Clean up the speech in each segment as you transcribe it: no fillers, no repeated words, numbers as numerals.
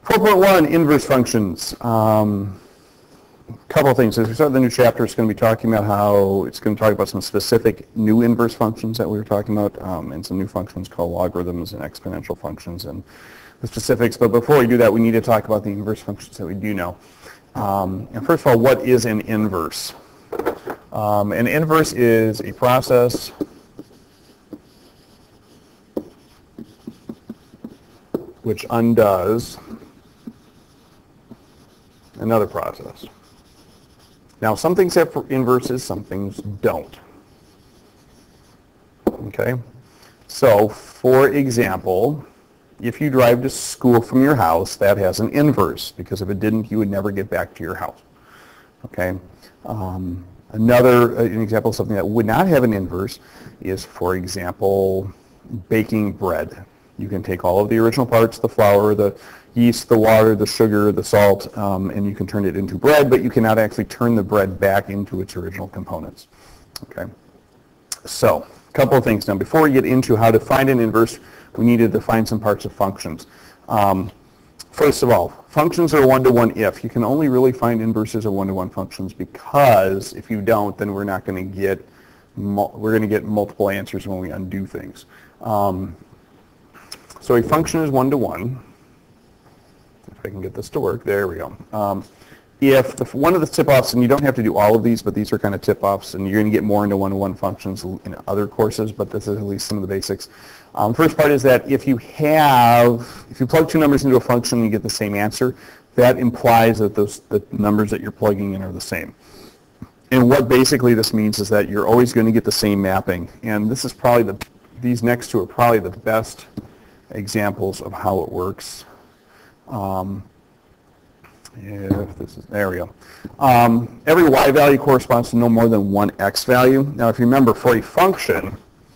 4.1, inverse functions. Couple of things. As we start the new chapter, it's going to be talking about how it's going to talk about some specific new inverse functions that we were talking about, and some new functions called logarithms and exponential functions and the specifics. But before we do that, we need to talk about the inverse functions that we do know. And first of all, what is an inverse? An inverse is a process which undoes another process. Now, some things have inverses, some things don't. Okay? So, for example, if you drive to school from your house, that has an inverse, because if it didn't, you would never get back to your house. Okay? An example of something that would not have an inverse is, for example, baking bread. You can take all of the original parts, the flour, the yeast, the water, the sugar, the salt, and you can turn it into bread, but you cannot actually turn the bread back into its original components. Okay? So, a couple of things now. Before we get into how to find an inverse, we need to define some parts of functions. First of all, functions are one-to-one if. You can only really find inverses of one-to-one functions, because if you don't, then we're not going to get multiple answers when we undo things. So a function is one-to-one. If I can get this to work, there we go. If one of the tip-offs, and you don't have to do all of these, but these are kind of tip-offs, and you're going to get more into one-to-one functions in other courses, but this is at least some of the basics. First part is that if you plug two numbers into a function and you get the same answer, that implies that the numbers that you're plugging in are the same. And what basically this means is that you're always going to get the same mapping. And this is probably these next two are probably the best examples of how it works. There we go. Every y value corresponds to no more than one x value. Now, if you remember, for a function,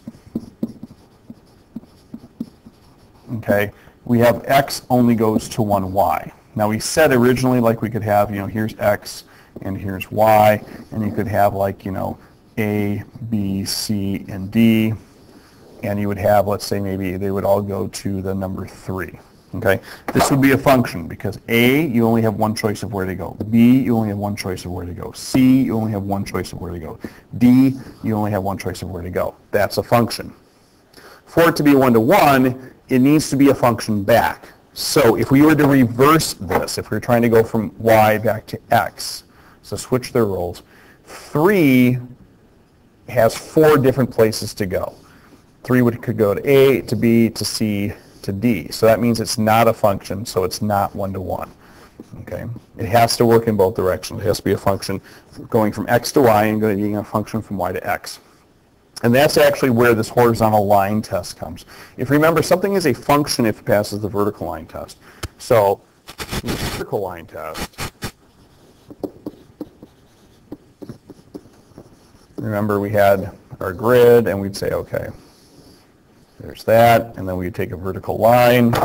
okay, we have x only goes to one y. Now, we said originally, like, we could have, here's x and here's y, and you could have, like, a, b, c, and d, and you would have, let's say, maybe they would all go to the number 3. Okay, this would be a function because A, you only have one choice of where to go. B, you only have one choice of where to go. C, you only have one choice of where to go. D, you only have one choice of where to go. That's a function. For it to be one-to-one, it needs to be a function back. So if we were to reverse this, if we were trying to go from y back to x, so switch their roles, 3 has 4 different places to go. 3 could go to A, to B, to C, to D. So that means it's not a function, so it's not one-to-one. Okay? It has to work in both directions. It has to be a function going from x to y and being a function from y to x. And that's actually where this horizontal line test comes. If you remember, something is a function if it passes the vertical line test. So the vertical line test, remember we had our grid and we'd say, okay, there's that, and then we'd take a vertical line,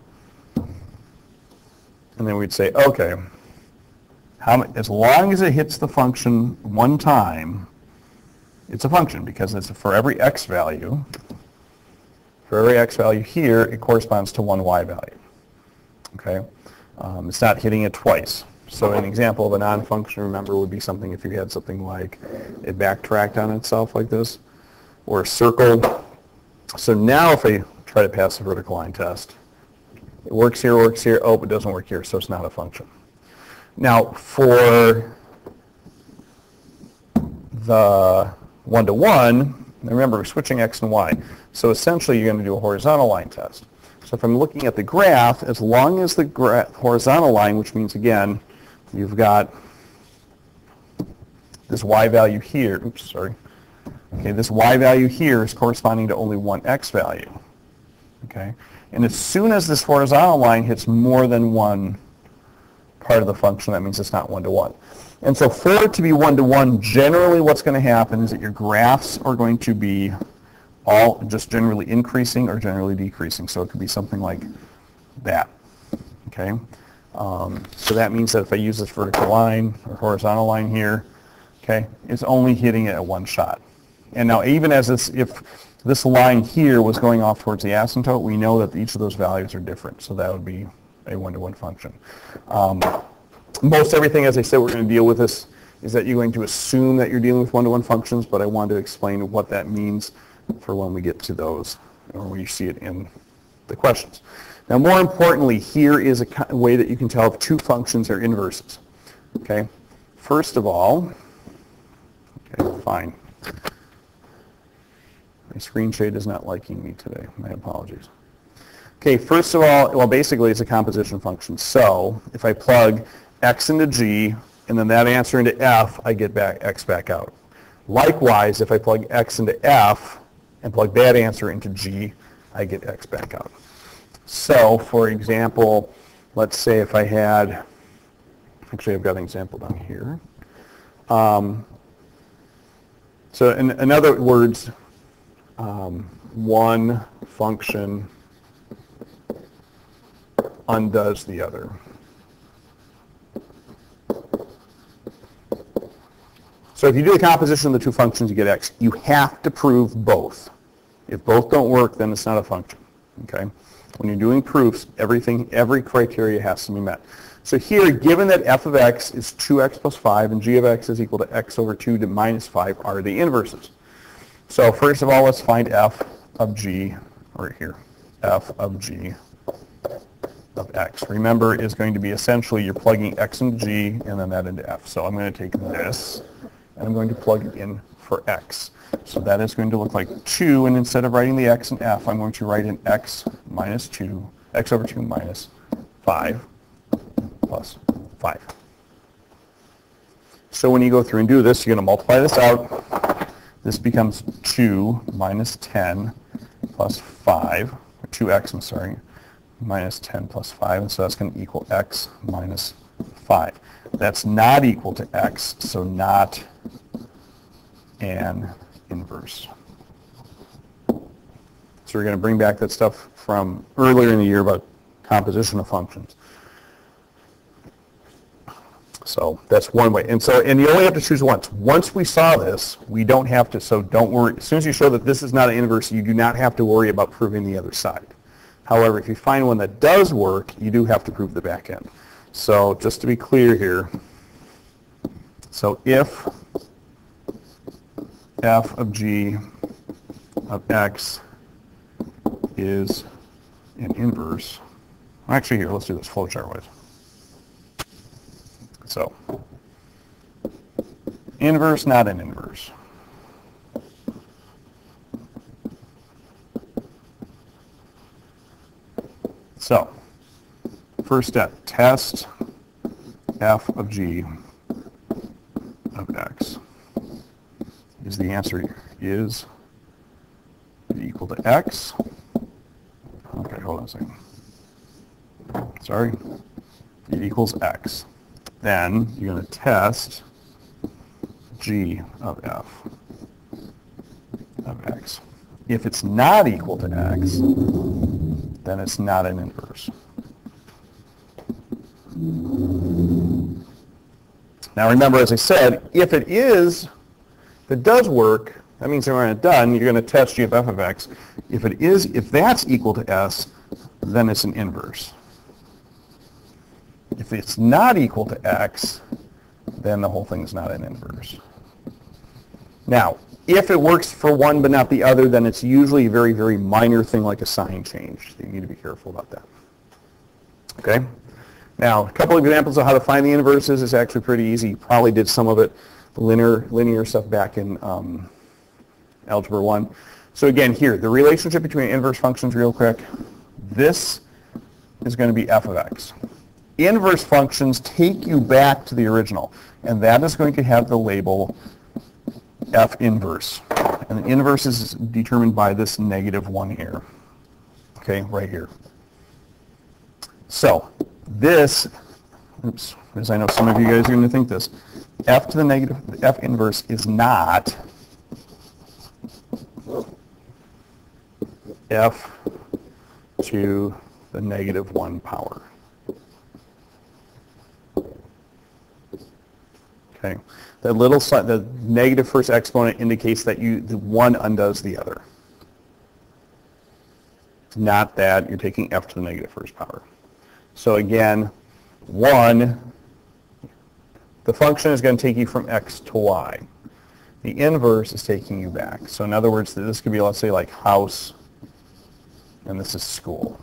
and then we'd say, okay, as long as it hits the function one time, it's a function, because it's for every x value. For every x value here, it corresponds to one y value. Okay, it's not hitting it twice. So an example of a non-function, remember, would be something if you had something like it backtracked on itself like this, or a circle. So now if I try to pass the vertical line test, it works here, oh, it doesn't work here, so it's not a function. Now for the one-to-one, remember we're switching x and y, so essentially you're going to do a horizontal line test. So if I'm looking at the graph, as long as the horizontal line, which means again, you've got this y value here, okay, this y value here is corresponding to only one x value. Okay, and as soon as this horizontal line hits more than one part of the function, that means it's not one-to-one. And so for it to be one-to-one, generally what's going to happen is that your graphs are going to be all just generally increasing or generally decreasing. So it could be something like that. Okay, so that means that if I use this vertical line or horizontal line here, okay, it's only hitting it at one shot. And now even as if this line here was going off towards the asymptote, we know that each of those values are different. So that would be a one-to-one function. Most everything, as I said, we're going to deal with this, is that you're going to assume that you're dealing with one-to-one functions, but I wanted to explain what that means for when we get to those, or when you see it in the questions. Now, more importantly, here is a way that you can tell if two functions are inverses. Okay? First of all, okay, fine. My screen shade is not liking me today. My apologies. Okay, first of all, well, basically it's a composition function. So if I plug x into g, and then that answer into f, I get back x back out. Likewise, if I plug x into f and plug that answer into g, I get x back out. So, for example, let's say if I had, actually I've got an example down here. So in other words, one function undoes the other. So if you do the composition of the two functions, you get x. You have to prove both. If both don't work, then it's not a function. Okay? When you're doing proofs, every criteria has to be met. So here, given that f of x is 2x plus 5 and g of x is equal to x over 2 to minus 5 are the inverses. So first of all, let's find f of g, right here, f of g of x. Remember, is going to be essentially you're plugging x into g and then that into f. So I'm going to take this and I'm going to plug it in for x. So that is going to look like 2, and instead of writing the x in f, I'm going to write in x minus 2, x over 2 minus 5 plus 5. So when you go through and do this, you're going to multiply this out. This becomes 2 minus 10 plus 5, or 2x, I'm sorry, minus 10 plus 5, and so that's going to equal x minus 5. That's not equal to x, so not an inverse. So we're going to bring back that stuff from earlier in the year about composition of functions. So that's one way. And you only have to choose once. Once we saw this, we don't have to, so don't worry. As soon as you show that this is not an inverse, you do not have to worry about proving the other side. However, if you find one that does work, you do have to prove the back end. So just to be clear here, so if f of g of x is an inverse, actually here, let's do this flowchart wise. So, inverse, not an inverse. So, first step, test f of g of x. Is the answer is it equal to x? Okay, hold on a second. Sorry. It equals x. Then you're going to test g of f of x. If it's not equal to x, then it's not an inverse. Now remember, as I said, if it does work, that means when it's done, you're going to test g of f of x. If that's equal to s, then it's an inverse. If it's not equal to x, then the whole thing is not an inverse. Now, if it works for one but not the other, then it's usually a very, very minor thing like a sign change. So you need to be careful about that. Okay? Now, a couple of examples of how to find the inverses is actually pretty easy. You probably did some of it, the linear stuff back in Algebra 1. So again, here, the relationship between inverse functions real quick. This is going to be f of x. Inverse functions take you back to the original, and that is going to have the label f inverse. And the inverse is determined by this -1 here. Okay, right here. So this, oops, because I know some of you guys are going to think this, f to the negative, f inverse is not f to the -1 power. Okay, that little sign, the negative first exponent indicates that the one undoes the other. Not that you're taking f to the negative first power. So again, 1, the function is going to take you from x to y. The inverse is taking you back. So in other words, this could be, let's say, like house, and this is school.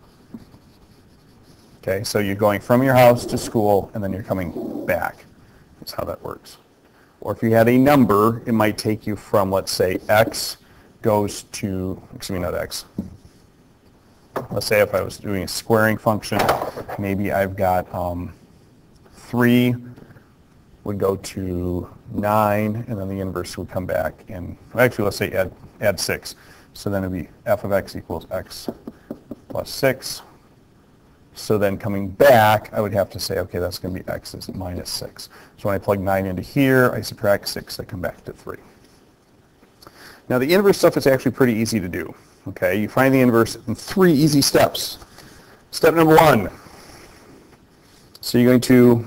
Okay, so you're going from your house to school, and then you're coming back. That's how that works. Or if you had a number, it might take you from, let's say, x goes to, excuse me, not x. Let's say if I was doing a squaring function, maybe I've got 3 would go to 9, and then the inverse would come back. And actually, let's say add 6. So then it would be f of x equals x plus 6. So then coming back, I would have to say, okay, that's going to be x is minus 6. So when I plug 9 into here, I subtract 6, I come back to 3. Now the inverse stuff is actually pretty easy to do. Okay, you find the inverse in 3 easy steps. Step number 1. So you're going to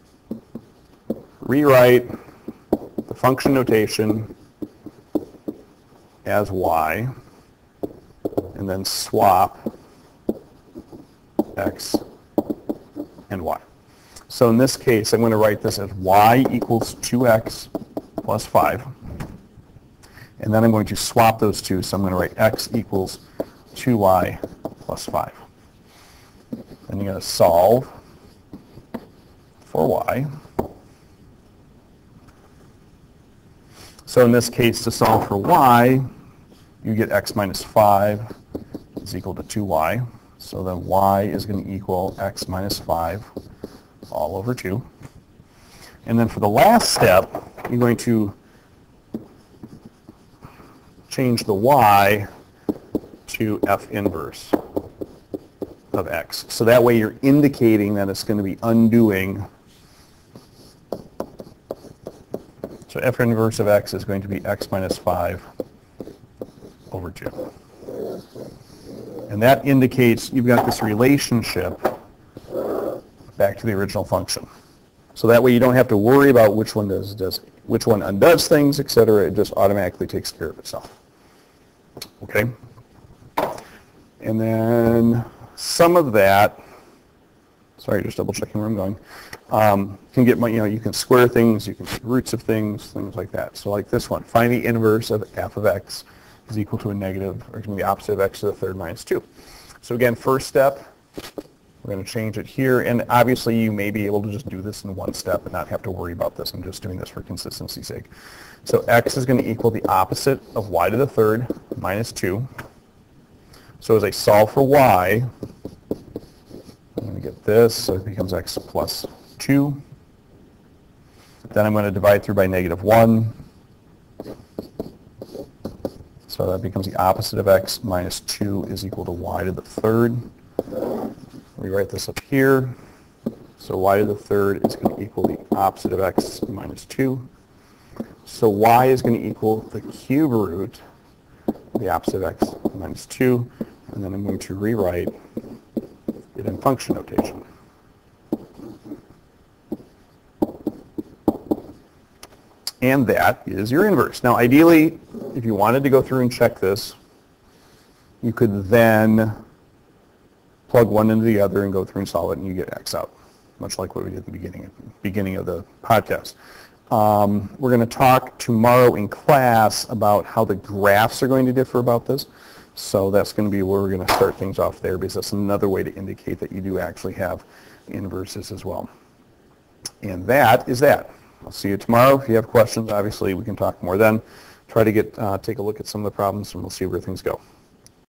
rewrite the function notation as y, and then swap x and y. So in this case, I'm going to write this as y equals 2x plus 5. And then I'm going to swap those two, so I'm going to write x equals 2y plus 5. Then you're going to solve for y. So in this case, to solve for y, you get x minus 5 is equal to 2y. So then y is going to equal x minus 5 all over 2. And then for the last step, you're going to change the y to f inverse of x. So that way you're indicating that it's going to be undoing. So f inverse of x is going to be x minus 5 over 2. And that indicates you've got this relationship back to the original function. So that way you don't have to worry about which one which one undoes things, etc. It just automatically takes care of itself. Okay? And then some of that, sorry, just double checking where I'm going, can get, you can square things, you can get roots of things like that. So like this one, find the inverse of f of x is equal to a negative, or it's going to be the opposite of x to the third minus 2. So again, first step, we're going to change it here, and obviously you may be able to just do this in one step and not have to worry about this. I'm just doing this for consistency's sake. So x is going to equal the opposite of y to the third minus 2. So as I solve for y, I'm going to get this, so it becomes x plus 2. Then I'm going to divide through by negative 1. So that becomes the opposite of x minus 2 is equal to y to the third. Rewrite this up here. So y to the third is going to equal the opposite of x minus 2. So y is going to equal the cube root of the opposite of x minus 2. And then I'm going to rewrite it in function notation. And that is your inverse. Now ideally, if you wanted to go through and check this, you could then plug one into the other and go through and solve it, and you get x out, much like what we did at the beginning of the podcast. We're going to talk tomorrow in class about how the graphs are going to differ about this. So that's going to be where we're going to start things off there, because that's another way to indicate that you do actually have inverses as well. And that is that. I'll see you tomorrow. If you have questions, obviously we can talk more then. Try to take a look at some of the problems, and we'll see where things go.